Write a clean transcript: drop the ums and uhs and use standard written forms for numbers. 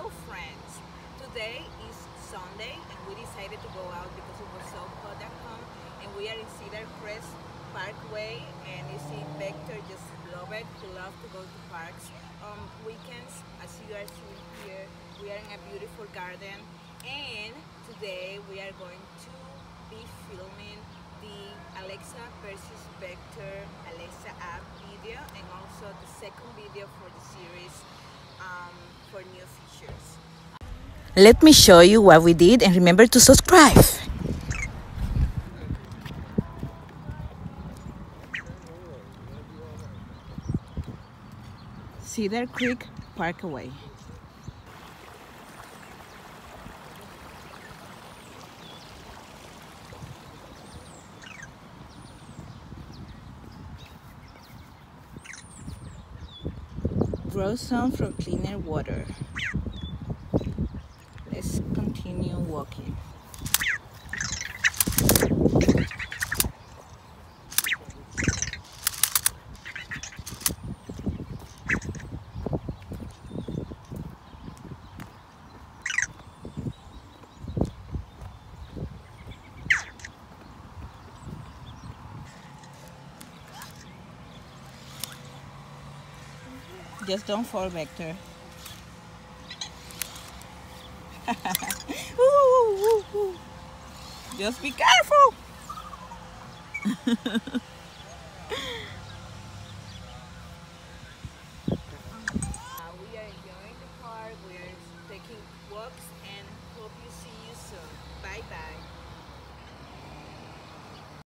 Hello friends, today is Sunday and we decided to go out because it was so hot at home, and we are in Cedar Crest Parkway, and you see Vector just love it. He loves to go to parks on weekends. As you are seeing here, we are in a beautiful garden, and today we are going to be filming the Alexa versus Vector Alexa app video, and also the second video for the series for new features. Let me show you what we did, and remember to subscribe. Cedar Creek Parkway. Grow some for cleaner water. Let's continue walking. Just don't fall, Vector. Just be careful.